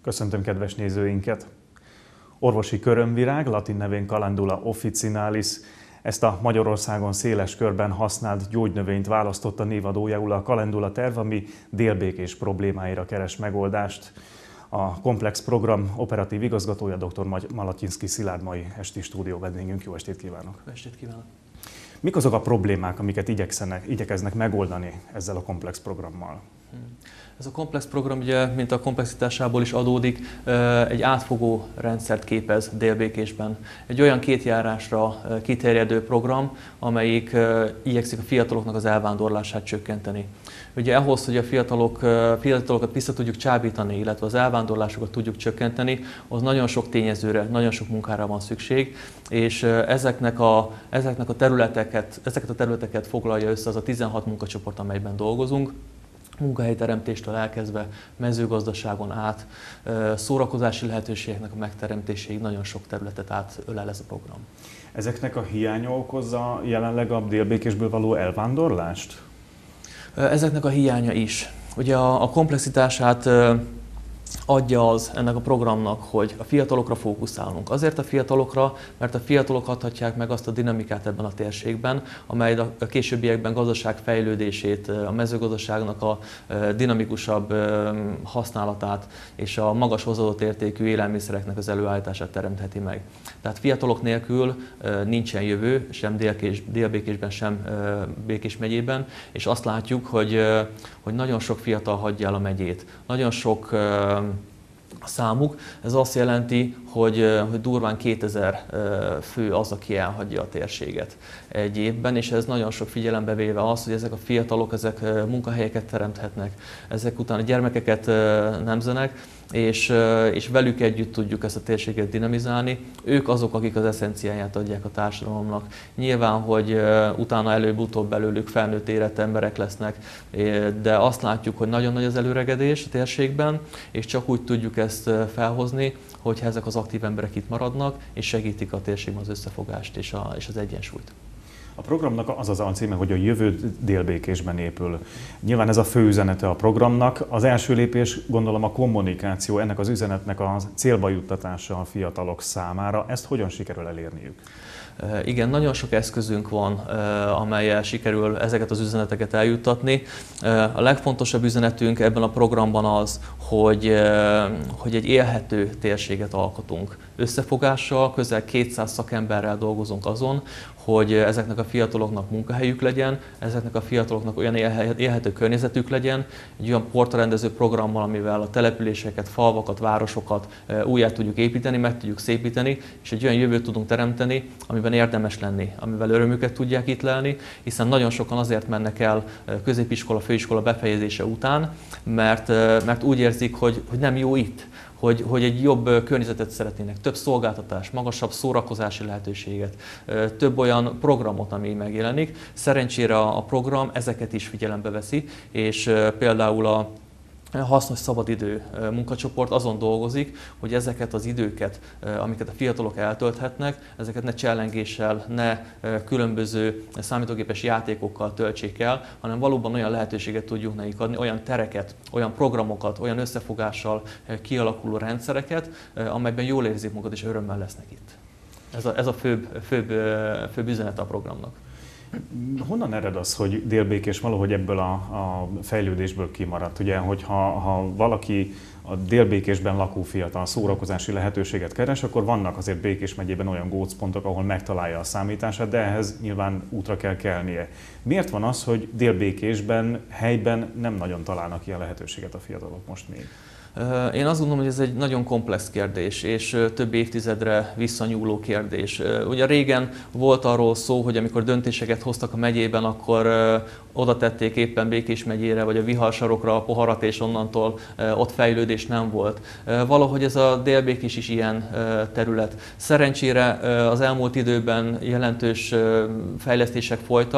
Köszöntöm kedves nézőinket! Orvosi körömvirág, latin nevén Calendula officinalis, ezt a Magyarországon széles körben használt gyógynövényt választotta névadójául a Calendula terv, ami délbékés problémáira keres megoldást. A Komplex program operatív igazgatója dr. Malatyinszky Szilárd mai esti stúdió vendégünk. Jó estét kívánok! Jó estét kívánok! Mik azok a problémák, amiket igyekeznek megoldani ezzel a Komplex programmal? Ez a Komplex program, ugye, mint a komplexitásából is adódik, egy átfogó rendszert képez délbékésben. Egy olyan két járásra kiterjedő program, amelyik igyekszik a fiataloknak az elvándorlását csökkenteni. Ugye ahhoz, hogy a fiatalokat vissza tudjuk csábítani, illetve az elvándorlásokat tudjuk csökkenteni, az nagyon sok tényezőre, nagyon sok munkára van szükség, és ezeket a területeket foglalja össze az a 16 munkacsoport, amelyben dolgozunk. Munkahelyteremtéstől elkezdve mezőgazdaságon át, szórakozási lehetőségeknek a megteremtéséig nagyon sok területet átölel ez a program. Ezeknek a hiánya okozza jelenleg a délbékésből való elvándorlást? Ezeknek a hiánya is. Ugye a komplexitását adja az ennek a programnak, hogy a fiatalokra fókuszálunk. Azért a fiatalokra, mert a fiatalok adhatják meg azt a dinamikát ebben a térségben, amely a későbbiekben gazdaság fejlődését, a mezőgazdaságnak a dinamikusabb használatát és a magas hozzáadott értékű élelmiszereknek az előállítását teremtheti meg. Tehát fiatalok nélkül nincsen jövő, sem Délbékésben, sem Békés megyében, és azt látjuk, hogy nagyon sok fiatal hagyja el a megyét. Nagyon sok a számuk. Ez azt jelenti, hogy durván 2000 fő az, aki elhagyja a térséget egy évben, és ez nagyon sok figyelembe véve az, hogy ezek a fiatalok munkahelyeket teremthetnek, ezek után a gyermekeket nemzenek, és velük együtt tudjuk ezt a térséget dinamizálni. Ők azok, akik az eszenciáját adják a társadalomnak. Nyilván, hogy utána előbb-utóbb belőlük felnőtt érett emberek lesznek, de azt látjuk, hogy nagyon nagy az előregedés a térségben, és csak úgy tudjuk ezt felhozni, hogyha ezek az aktív emberek itt maradnak, és segítik a térségben az összefogást és az egyensúlyt. A programnak az az alcíme, hogy a jövő Délbékésben épül. Nyilván ez a fő üzenete a programnak. Az első lépés, gondolom, a kommunikáció, ennek az üzenetnek a célba juttatása a fiatalok számára. Ezt hogyan sikerül elérniük? Igen, nagyon sok eszközünk van, amellyel sikerül ezeket az üzeneteket eljuttatni. A legfontosabb üzenetünk ebben a programban az, hogy egy élhető térséget alkotunk. Összefogással, közel 200 szakemberrel dolgozunk azon, hogy ezeknek a fiataloknak munkahelyük legyen, ezeknek a fiataloknak olyan élhető környezetük legyen, egy olyan portrarendező programmal, amivel a településeket, falvakat, városokat újjá tudjuk építeni, meg tudjuk szépíteni, és egy olyan jövőt tudunk teremteni, amiben érdemes lenni, amivel örömüket tudják itt lelni, hiszen nagyon sokan azért mennek el középiskola, főiskola befejezése után, mert úgy érzik, hogy nem jó itt. Hogy egy jobb környezetet szeretnének, több szolgáltatás, magasabb szórakozási lehetőséget, több olyan programot, ami megjelenik. Szerencsére a program ezeket is figyelembe veszi, és például a hasznos szabadidő munkacsoport azon dolgozik, hogy ezeket az időket, amiket a fiatalok eltölthetnek, ezeket ne csellengéssel, ne különböző számítógépes játékokkal töltsék el, hanem valóban olyan lehetőséget tudjuk nekik adni, olyan tereket, olyan programokat, olyan összefogással kialakuló rendszereket, amelyben jól érzik magukat és örömmel lesznek itt. Ez a főbb üzenet a programnak. Honnan ered az, hogy Délbékés valahogy ebből a fejlődésből kimaradt? Ugye, hogyha valaki a Délbékésben lakó fiatal szórakozási lehetőséget keres, akkor vannak azért Békés megyében olyan gócpontok, ahol megtalálja a számítását, de ehhez nyilván útra kell kelnie. Miért van az, hogy Délbékésben, helyben nem nagyon találnak ilyen lehetőséget a fiatalok most még? Én azt gondolom, hogy ez egy nagyon komplex kérdés, és több évtizedre visszanyúló kérdés. Ugye régen volt arról szó, hogy amikor döntéseket hoztak a megyében, akkor oda tették éppen Békés megyére, vagy a viharsarokra a poharat, és onnantól ott fejlődés nem volt. Valahogy ez a Délbékés is ilyen terület. Szerencsére az elmúlt időben jelentős fejlesztések folytak,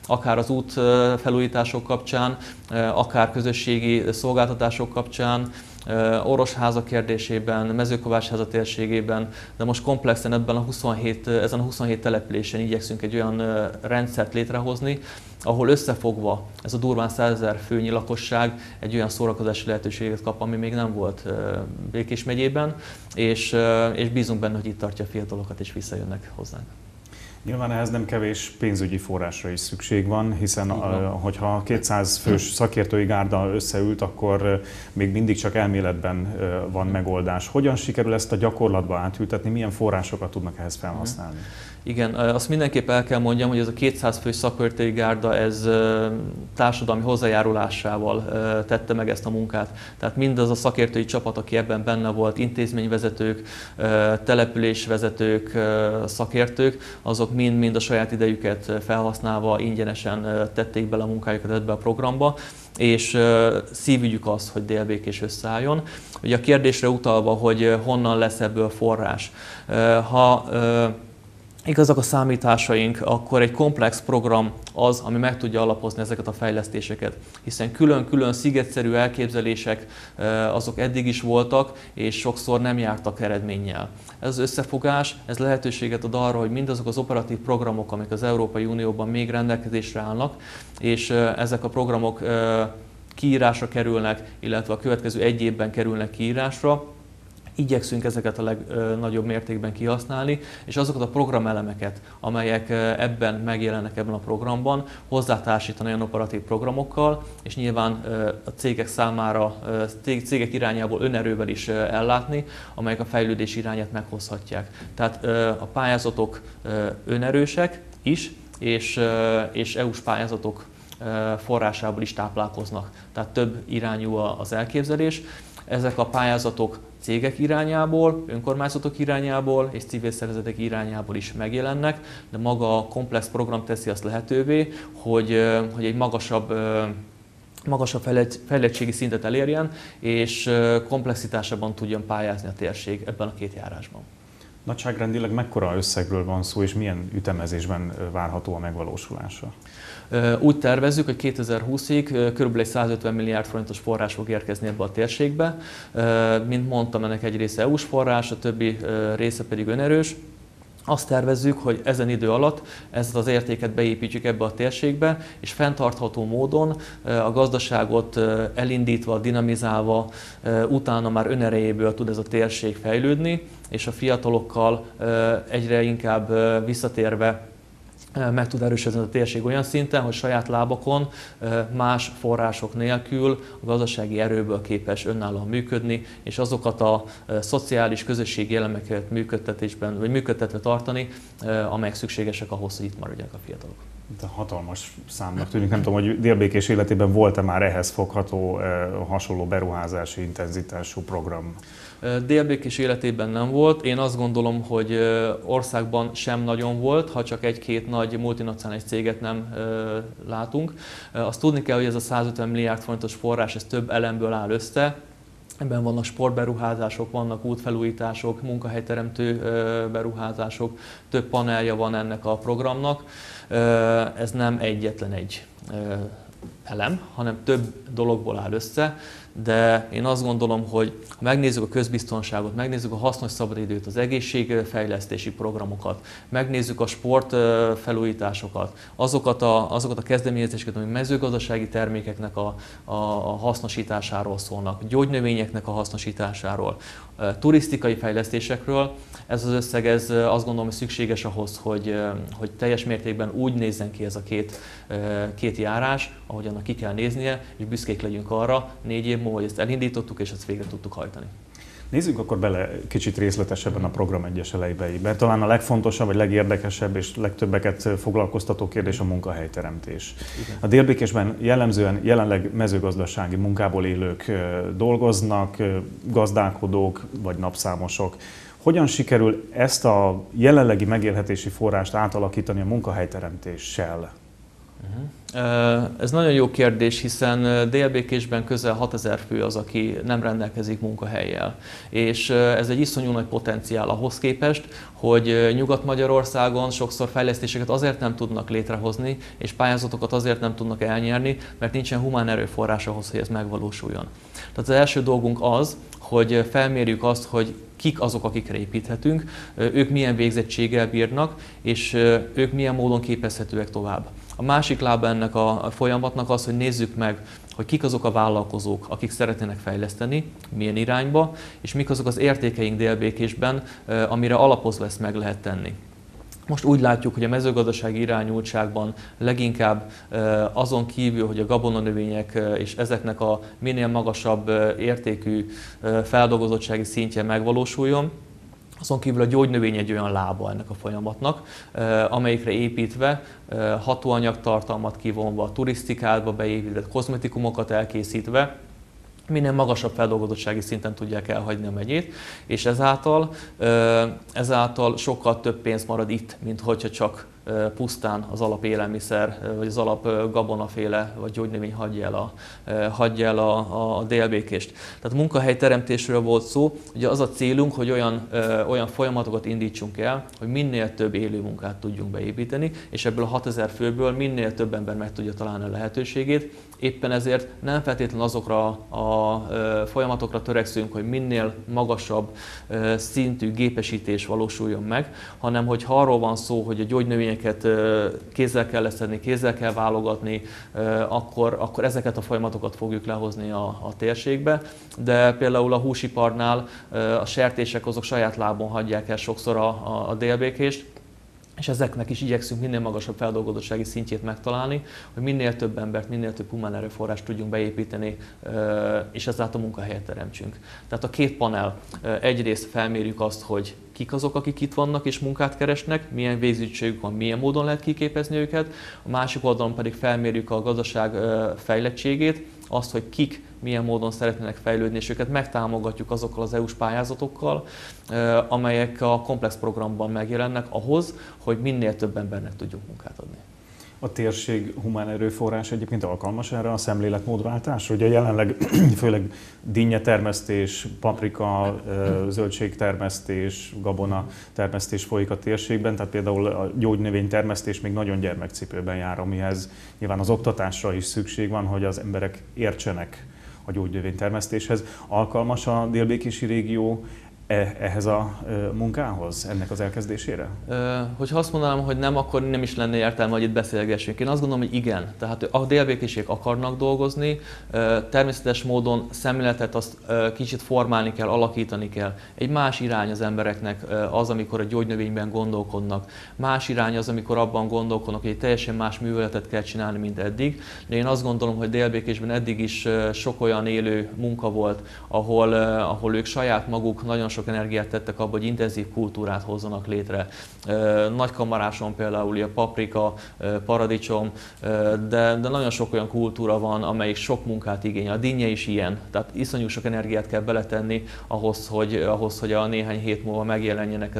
akár az útfelújítások kapcsán, akár közösségi szolgáltatások kapcsán, orvosháza kérdésében, Mezőkovácsháza térségében, de most komplexen ezen a 27 településen igyekszünk egy olyan rendszert létrehozni, ahol összefogva ez a durván 100 000 főnyi lakosság egy olyan szórakozási lehetőséget kap, ami még nem volt Békés megyében, és bízunk benne, hogy itt tartja a fiatalokat és visszajönnek hozzánk. Nyilván ehhez nem kevés pénzügyi forrásra is szükség van, hiszen hogyha 200 fős szakértői gárda összeült, akkor még mindig csak elméletben van megoldás. Hogyan sikerül ezt a gyakorlatba átültetni, milyen forrásokat tudnak ehhez felhasználni? Igen, azt mindenképp el kell mondjam, hogy ez a 200 fős szakértői gárda, ez társadalmi hozzájárulásával tette meg ezt a munkát. Tehát mindaz a szakértői csapat, aki ebben benne volt, intézményvezetők, településvezetők, szakértők, azok mind a saját idejüket felhasználva ingyenesen tették bele a munkájukat ebbe a programba, és szívügyük az, hogy Dél-Békés összeálljon. Ugye a kérdésre utalva, hogy honnan lesz ebből forrás. Ha igazak a számításaink, akkor egy komplex program az, ami meg tudja alapozni ezeket a fejlesztéseket. Hiszen külön-külön szigetszerű elképzelések azok eddig is voltak, és sokszor nem jártak eredménnyel. Ez az összefogás, ez lehetőséget ad arra, hogy mindazok az operatív programok, amik az Európai Unióban még rendelkezésre állnak, és ezek a programok kiírásra kerülnek, illetve a következő egy évben kerülnek kiírásra, igyekszünk ezeket a legnagyobb mértékben kihasználni, és azokat a programelemeket, amelyek ebben megjelennek ebben a programban, hozzátársítani olyan operatív programokkal, és nyilván a cégek számára, cégek irányából önerővel is ellátni, amelyek a fejlődés irányát meghozhatják. Tehát a pályázatok önerősek is, és EU-s pályázatok forrásából is táplálkoznak. Tehát több irányú az elképzelés. Ezek a pályázatok cégek irányából, önkormányzatok irányából és civil szervezetek irányából is megjelennek, de maga a komplex program teszi azt lehetővé, hogy egy magasabb fejlettségi szintet elérjen, és komplexitásában tudjon pályázni a térség ebben a két járásban. Nagyságrendileg mekkora összegről van szó, és milyen ütemezésben várható a megvalósulása? Úgy tervezzük, hogy 2020-ig kb. 150 milliárd forintos forrás fog érkezni ebbe a térségbe. Mint mondtam, ennek egy része EU-s forrás, a többi része pedig önerős. Azt tervezzük, hogy ezen idő alatt ezt az értéket beépítjük ebbe a térségbe, és fenntartható módon a gazdaságot elindítva, dinamizálva, utána már önerejéből tud ez a térség fejlődni, és a fiatalokkal egyre inkább visszatérve meg tud erősödni a térség olyan szinten, hogy saját lábakon, más források nélkül a gazdasági erőből képes önállóan működni, és azokat a szociális közösségi elemeket működtetve tartani, amelyek szükségesek ahhoz, hogy itt maradjanak a fiatalok. De hatalmas számnak tűnik. Nem tudom, hogy Dél-Békés életében volt-e már ehhez fogható hasonló beruházási intenzitású program? Dél-Békés életében nem volt. Én azt gondolom, hogy országban sem nagyon volt, ha csak egy-két nagy multinacionális céget nem látunk. Azt tudni kell, hogy ez a 150 milliárd forintos forrás, ez több elemből áll össze. Ebben vannak sportberuházások, vannak útfelújítások, munkahelyteremtő beruházások, több panelja van ennek a programnak. Ez nem egyetlen egy elem, hanem több dologból áll össze, de én azt gondolom, hogy ha megnézzük a közbiztonságot, megnézzük a hasznos szabadidőt, az egészségfejlesztési programokat, megnézzük a sportfelújításokat, azokat a kezdeményezéseket, amik mezőgazdasági termékeknek a hasznosításáról szólnak, gyógynövényeknek a hasznosításáról, turisztikai fejlesztésekről, ez az összeg, ez azt gondolom, hogy szükséges ahhoz, hogy teljes mértékben úgy nézzen ki ez a két járás, ahogy annak ki kell néznie, és büszkék legyünk arra 4 év múlva, hogy ezt elindítottuk, és ezt végre tudtuk hajtani. Nézzük akkor bele kicsit részletesebben a program egyes elejeibe. Talán a legfontosabb, vagy legérdekesebb és legtöbbeket foglalkoztató kérdés a munkahelyteremtés. Igen. A Dél-Békésben jellemzően jelenleg mezőgazdasági munkából élők dolgoznak, gazdálkodók vagy napszámosok. Hogyan sikerül ezt a jelenlegi megélhetési forrást átalakítani a munkahelyteremtéssel? Ez nagyon jó kérdés, hiszen Dél-Békésben közel 6000 fő az, aki nem rendelkezik munkahellyel. És ez egy iszonyú nagy potenciál ahhoz képest, hogy Nyugat-Magyarországon sokszor fejlesztéseket azért nem tudnak létrehozni, és pályázatokat azért nem tudnak elnyerni, mert nincsen humán erőforrás ahhoz, hogy ez megvalósuljon. Tehát az első dolgunk az, hogy felmérjük azt, hogy kik azok, akikre építhetünk, ők milyen végzettséggel bírnak, és ők milyen módon képezhetőek tovább. A másik lába ennek a folyamatnak az, hogy nézzük meg, hogy kik azok a vállalkozók, akik szeretnének fejleszteni, milyen irányba, és mik azok az értékeink Dél-Békésben, amire alapozva ezt meg lehet tenni. Most úgy látjuk, hogy a mezőgazdasági irányultságban leginkább azon kívül, hogy a gabonanövények és ezeknek a minél magasabb értékű feldolgozottsági szintje megvalósuljon, azon kívül a gyógynövény egy olyan lába ennek a folyamatnak, amelyikre építve, hatóanyagtartalmat kivonva, turisztikátba beépített, kozmetikumokat elkészítve, minél magasabb feldolgozottsági szinten tudják elhagyni a megyét, és ezáltal sokkal több pénz marad itt, mint hogyha csak pusztán az alapélelmiszer, vagy az alap gabonaféle, vagy gyógynövény hagyja el a Dél-Békést. Tehát munkahelyteremtésről volt szó, ugye az a célunk, hogy olyan folyamatokat indítsunk el, hogy minél több élő munkát tudjunk beépíteni, és ebből a 6000 főből minél több ember meg tudja találni a lehetőségét. Éppen ezért nem feltétlenül azokra a folyamatokra törekszünk, hogy minél magasabb szintű gépesítés valósuljon meg, hanem hogyha arról van szó, hogy a gyógynövényeket kézzel kell leszedni, kézzel kell válogatni, akkor ezeket a folyamatokat fogjuk lehozni a térségbe. De például a húsiparnál a sertések azok saját lábon hagyják el sokszor a Dél-Békést, és ezeknek is igyekszünk minél magasabb feldolgozottsági szintjét megtalálni, hogy minél több embert, minél több humán erőforrást tudjunk beépíteni, és ezáltal munkahelyet teremtsünk. Tehát a két panel, egyrészt felmérjük azt, hogy kik azok, akik itt vannak és munkát keresnek, milyen végzettségük van, milyen módon lehet kiképezni őket, a másik oldalon pedig felmérjük a gazdaság fejlettségét, azt, hogy kik milyen módon szeretnének fejlődni, és őket megtámogatjuk azokkal az EU-s pályázatokkal, amelyek a komplex programban megjelennek ahhoz, hogy minél több embernek tudjunk munkát adni. A térség humán erőforrás egyébként alkalmas erre a szemléletmódváltásra? Ugye jelenleg főleg dinnyetermesztés, paprika, zöldségtermesztés, gabona termesztés folyik a térségben, tehát például a gyógynövénytermesztés még nagyon gyermekcipőben jár, amihez nyilván az oktatásra is szükség van, hogy az emberek értsenek a gyógynövénytermesztéshez. Alkalmas a délbékési régió ehhez a munkához, ennek az elkezdésére? Hogyha azt mondanám, hogy nem, akkor nem is lenne értelme, hogy itt beszélgessünk. Én azt gondolom, hogy igen. Tehát a délbékésiek akarnak dolgozni, természetes módon szemléletet azt kicsit formálni kell, alakítani kell. Egy más irány az embereknek az, amikor a gyógynövényben gondolkodnak. Más irány az, amikor abban gondolkodnak, hogy egy teljesen más műveletet kell csinálni, mint eddig. De én azt gondolom, hogy Délbékésben eddig is sok olyan élő munka volt, ahol ők saját maguk nagyon sok energiát tettek abba, hogy intenzív kultúrát hozzanak létre. Nagykamaráson például a paprika, paradicsom, de nagyon sok olyan kultúra van, amelyik sok munkát igényel. A dinnye is ilyen, tehát iszonyú sok energiát kell beletenni ahhoz, hogy a néhány hét múlva megjelenjenek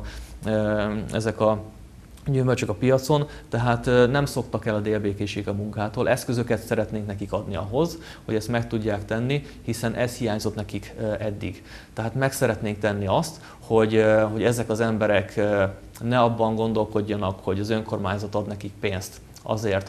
ezek a gyümölcsök a piacon, tehát nem szoktak el a délbékésiek a munkától. Eszközöket szeretnénk nekik adni ahhoz, hogy ezt meg tudják tenni, hiszen ez hiányzott nekik eddig. Tehát meg szeretnénk tenni azt, hogy ezek az emberek ne abban gondolkodjanak, hogy az önkormányzat ad nekik pénzt azért,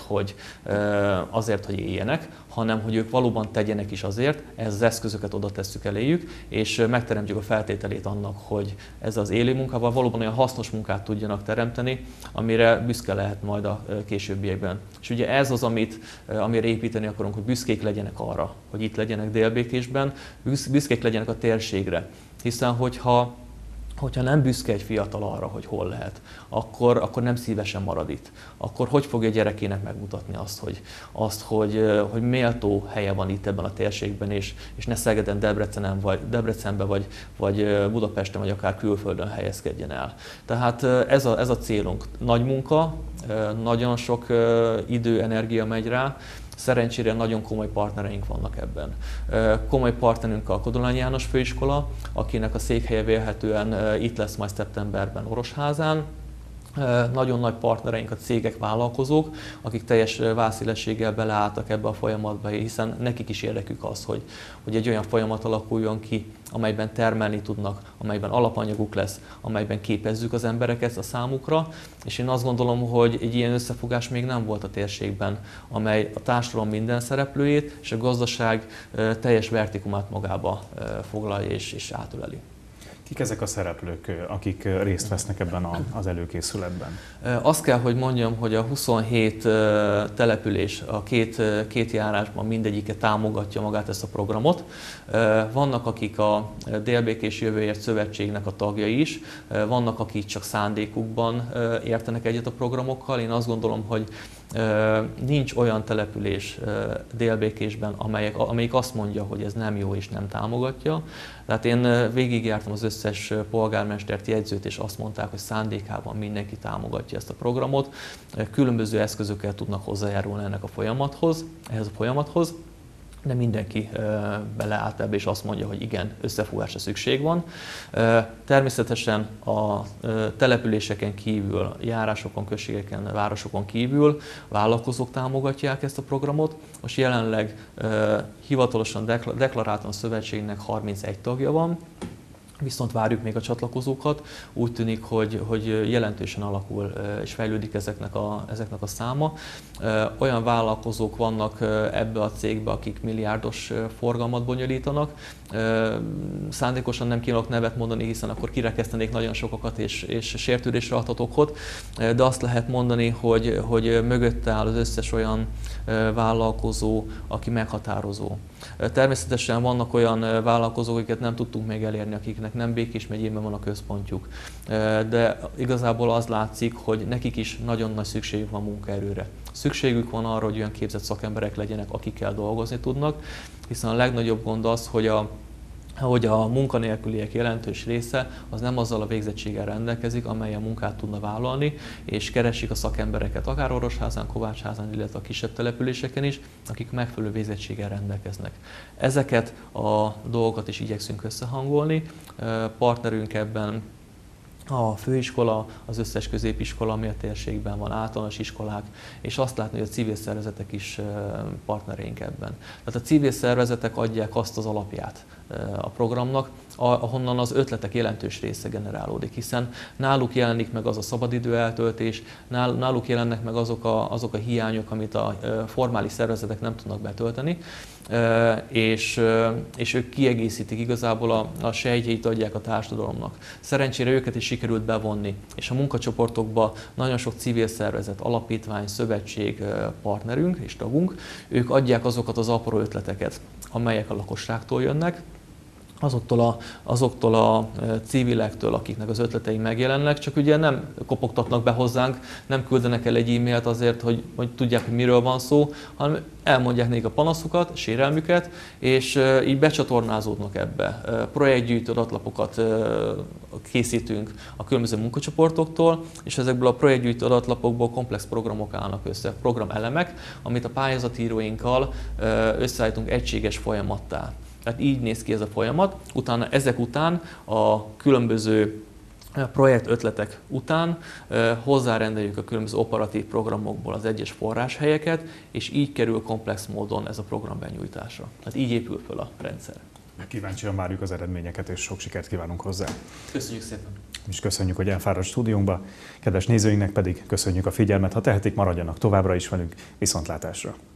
hogy éljenek, hanem hogy ők valóban tegyenek is azért, ez az eszközöket oda tesszük eléjük, és megteremtjük a feltételét annak, hogy ez az élő munkával valóban olyan hasznos munkát tudjanak teremteni, amire büszke lehet majd a későbbiekben. És ugye ez az, amire építeni akarunk, hogy büszkék legyenek arra, hogy itt legyenek Délbékésben, büszkék legyenek a térségre. Hiszen hogyha nem büszke egy fiatal arra, hogy hol lehet, akkor nem szívesen marad itt. Akkor hogy fogja gyerekének megmutatni azt, hogy méltó helye van itt ebben a térségben, és ne Szegeden, Debrecenben, vagy Budapesten, vagy akár külföldön helyezkedjen el. Tehát ez a célunk. Nagy munka, nagyon sok idő, energia megy rá. Szerencsére nagyon komoly partnereink vannak ebben. Komoly partnerünk a Kodolányi János Főiskola, akinek a székhelye vélhetően itt lesz majd szeptemberben Orosházán. nagyon nagy partnereink a cégek, vállalkozók, akik teljes vászélességgel beleálltak ebbe a folyamatba, hiszen nekik is érdekük az, hogy egy olyan folyamat alakuljon ki, amelyben termelni tudnak, amelyben alapanyaguk lesz, amelyben képezzük az embereket a számukra, és én azt gondolom, hogy egy ilyen összefogás még nem volt a térségben, amely a társadalom minden szereplőjét és a gazdaság teljes vertikumát magába foglalja és átöleli. Kik ezek a szereplők, akik részt vesznek ebben az előkészületben? Azt kell, hogy mondjam, hogy a 27 település a két járásban mindegyike támogatja magát ezt a programot. Vannak, akik a Délbékés Jövőért Szövetségnek a tagjai is, vannak, akik csak szándékukban értenek egyet a programokkal. Én azt gondolom, hogy nincs olyan település Délbékésben, amelyik azt mondja, hogy ez nem jó és nem támogatja. Tehát én végigjártam az összes polgármestert, jegyzőt, és azt mondták, hogy szándékában mindenki támogatja ezt a programot. Különböző eszközökkel tudnak hozzájárulni ehhez a folyamathoz. De mindenki beleállt ebbe, és azt mondja, hogy igen, összefogásra szükség van. Természetesen a településeken kívül, járásokon, községeken, városokon kívül vállalkozók támogatják ezt a programot. Most jelenleg hivatalosan deklaráltan a szövetségnek 31 tagja van, viszont várjuk még a csatlakozókat. Úgy tűnik, hogy jelentősen alakul és fejlődik ezeknek a száma. Olyan vállalkozók vannak ebbe a cégbe, akik milliárdos forgalmat bonyolítanak. Szándékosan nem kívánok nevet mondani, hiszen akkor kirekesztenék nagyon sokakat és sértődésre adhat okot, de azt lehet mondani, hogy mögötte áll az összes olyan vállalkozó, aki meghatározó. Természetesen vannak olyan vállalkozók, akiket nem tudtunk még elérni, akiknek nem Békés megyében van a központjuk, de igazából az látszik, hogy nekik is nagyon nagy szükségük van munkaerőre. Szükségük van arra, hogy olyan képzett szakemberek legyenek, akikkel dolgozni tudnak, hiszen a legnagyobb gond az, hogy a munkanélküliek jelentős része az nem azzal a végzettséggel rendelkezik, amely a munkát tudna vállalni, és keresik a szakembereket akár Orosházán, Kovácsházán, illetve a kisebb településeken is, akik megfelelő végzettséggel rendelkeznek. Ezeket a dolgokat is igyekszünk összehangolni. Partnerünk ebben a főiskola, az összes középiskola, ami a térségben van, általános iskolák, és azt látni, hogy a civil szervezetek is partnereink ebben. Tehát a civil szervezetek adják azt az alapját a programnak, ahonnan az ötletek jelentős része generálódik, hiszen náluk jelenik meg az a szabadidő eltöltés, náluk jelennek meg azok a hiányok, amit a formális szervezetek nem tudnak betölteni, és ők kiegészítik igazából a sejtjeit adják a társadalomnak. Szerencsére őket is sikerült bevonni, és a munkacsoportokban nagyon sok civil szervezet, alapítvány, szövetség partnerünk és tagunk, ők adják azokat az apró ötleteket, amelyek a lakosságtól jönnek, azoktól a civilektől, akiknek az ötletei megjelennek, csak ugye nem kopogtatnak be hozzánk, nem küldenek el egy e-mailt azért, hogy tudják, hogy miről van szó, hanem elmondják nekik a panaszukat, sérelmüket, és így becsatornázódnak ebbe. Projektgyűjtő adatlapokat készítünk a különböző munkacsoportoktól, és ezekből a projektgyűjtő adatlapokból komplex programok állnak össze, programelemek, amit a pályázatíróinkkal összeállítunk egységes folyamattá. Tehát így néz ki ez a folyamat, ezek után a különböző projektötletek után hozzárendeljük a különböző operatív programokból az egyes forráshelyeket, és így kerül komplex módon ez a program benyújtásra. Tehát így épül föl a rendszer. Kíváncsian várjuk az eredményeket, és sok sikert kívánunk hozzá. Köszönjük szépen! És köszönjük, hogy elfáradt stúdiónkba. Kedves nézőinknek pedig köszönjük a figyelmet, ha tehetik, maradjanak továbbra is velünk, viszontlátásra!